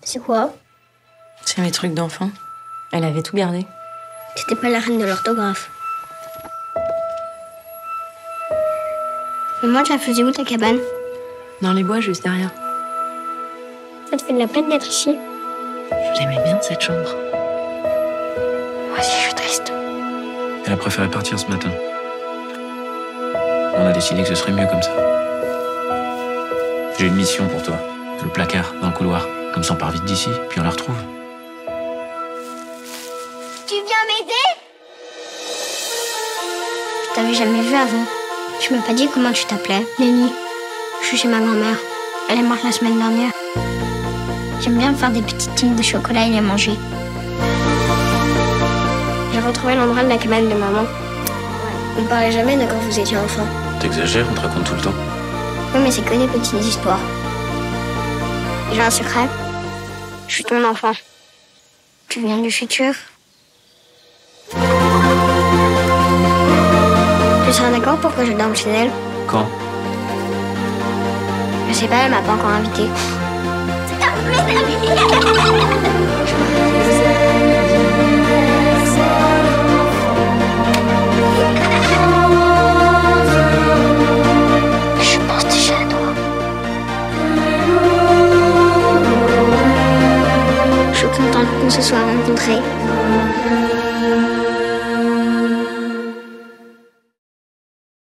C'est quoi? C'est mes trucs d'enfant. Elle avait tout gardé. C'était pas la reine de l'orthographe. Mais moi, tu la faisais où, ta cabane? Dans les bois, juste derrière. Ça te fait de la peine d'être ici? J'aimais bien cette chambre. Moi aussi, je suis triste. Elle a préféré partir ce matin. On a décidé que ce serait mieux comme ça. J'ai une mission pour toi. Le placard, dans le couloir. Comme ça, on part vite d'ici, puis on la retrouve. Tu viens m'aider? Je t'avais jamais vu avant. Tu m'as pas dit comment tu t'appelais. Lenny. Je suis chez ma grand-mère. Elle est morte la semaine dernière. J'aime bien faire des petites tiges de chocolat et les manger. J'ai retrouvé l'endroit de la cabane de maman. On parlait jamais de quand vous étiez enfant. T'exagères, on te raconte tout le temps. Oui, mais c'est que des petites histoires. J'ai un secret. Je suis ton enfant. Tu viens du futur. Tu seras d'accord pour que je dorme chez elle? Quand? Je sais pas, elle m'a pas encore invitée. Je pense déjà à toi. Je suis contente qu'on se soit rencontrés.